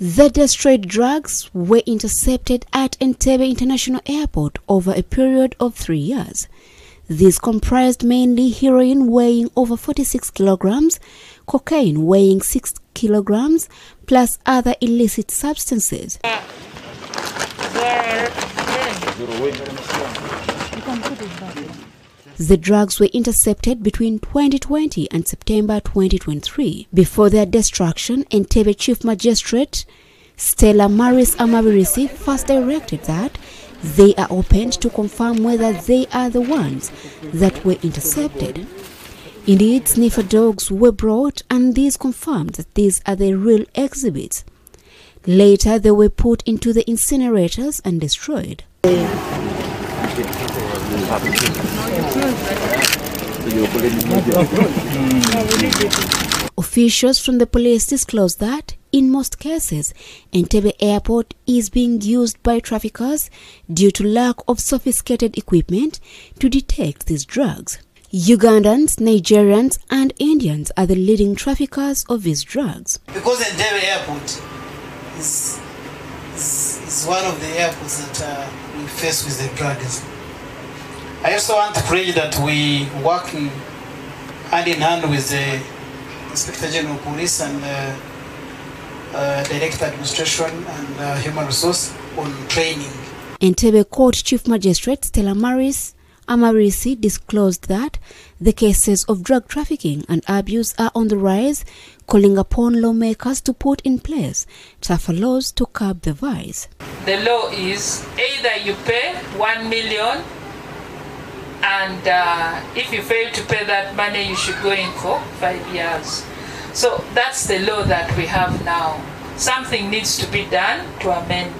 The destroyed drugs were intercepted at Entebbe International Airport over a period of 3 years. These comprised mainly heroin weighing over 46 kilograms, cocaine weighing 6 kilograms, plus other illicit substances. The drugs were intercepted between 2020 and September 2023. Before their destruction, Entebbe Chief Magistrate Stella Maris Amabirisi first directed that they are opened to confirm whether they are the ones that were intercepted. Indeed, sniffer dogs were brought, and these confirmed that these are the real exhibits. Later, they were put into the incinerators and destroyed. Officials from the police disclosed that, in most cases, Entebbe Airport is being used by traffickers due to lack of sophisticated equipment to detect these drugs. Ugandans, Nigerians, and Indians are the leading traffickers of these drugs. Because Entebbe Airport is one of the airports that we face with the drugs. I also want to pledge that we work hand in hand with the Inspector General of Police and Direct Administration and Human Resource on training. Entebbe Court Chief Magistrate Stella Maris Amabirisi disclosed that the cases of drug trafficking and abuse are on the rise, calling upon lawmakers to put in place tougher laws to curb the vice. The law is either you pay 1 million, and if you fail to pay that money, you should go in for 5 years. So that's the law that we have now. Something needs to be done to amend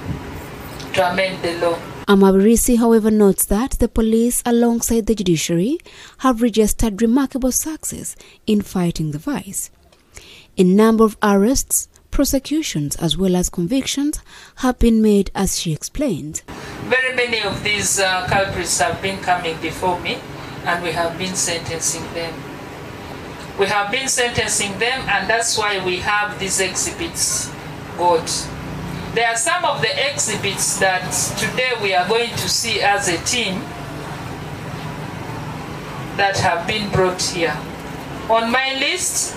the law. Amabirisi, however, notes that the police, alongside the judiciary, have registered remarkable success in fighting the vice. A number of arrests, prosecutions, as well as convictions have been made, as she explained. Very many of these culprits have been coming before me, and we have been sentencing them. And that's why we have these exhibits got. There are some of the exhibits that today we are going to see as a team that have been brought here. On my list,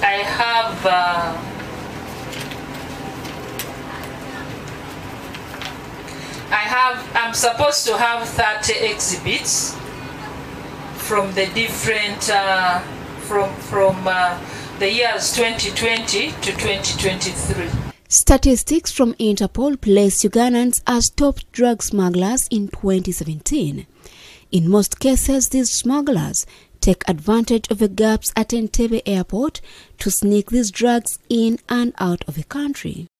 I'm supposed to have 30 exhibits from the different, from the years 2020 to 2023. Statistics from Interpol placed Ugandans as top drug smugglers in 2017. In most cases, these smugglers take advantage of the gaps at Entebbe Airport to sneak these drugs in and out of the country.